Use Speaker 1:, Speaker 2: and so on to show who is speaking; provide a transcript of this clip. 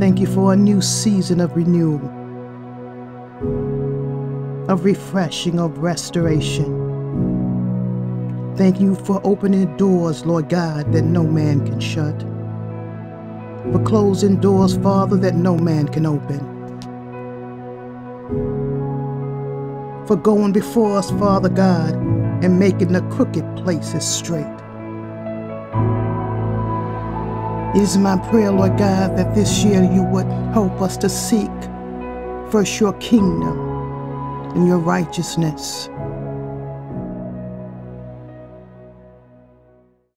Speaker 1: Thank you for a new season of renewal, of refreshing, of restoration. Thank you for opening doors, Lord God, that no man can shut, for closing doors, Father, that no man can open, for going before us, Father God, and making the crooked places straight. It is my prayer, Lord God, that this year you would help us to seek first your kingdom and your righteousness,